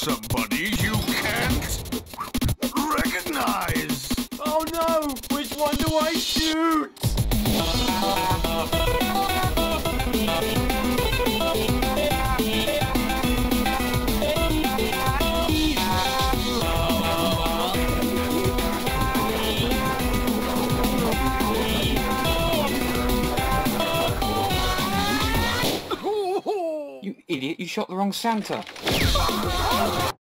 somebody you can't recognize. Oh no! Which one do I shoot? You idiot, you shot the wrong Santa.